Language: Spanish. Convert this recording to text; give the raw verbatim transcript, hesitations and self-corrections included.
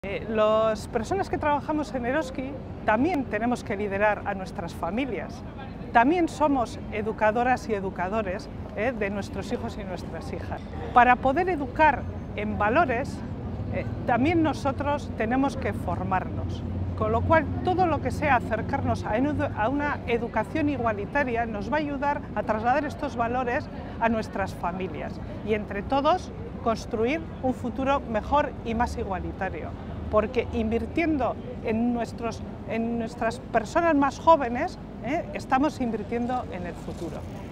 Eh, las personas que trabajamos en Eroski también tenemos que liderar a nuestras familias. También somos educadoras y educadores eh, de nuestros hijos y nuestras hijas. Para poder educar en valores, eh, también nosotros tenemos que formarnos. Con lo cual, todo lo que sea acercarnos a una educación igualitaria nos va a ayudar a trasladar estos valores a nuestras familias y entre todos construir un futuro mejor y más igualitario. Porque invirtiendo en, nuestros, en nuestras personas más jóvenes, eh, estamos invirtiendo en el futuro.